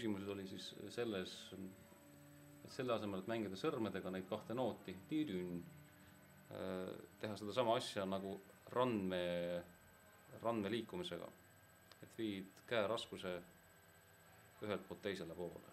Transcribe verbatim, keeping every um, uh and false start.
küsimused oli siis selles, et selle asemel, et mängida sõrmedega neid kahte nooti, tiidün, teha seda sama asja nagu randme, randme liikumisega, et viid käe raskuse ühelt poolt teisele poole.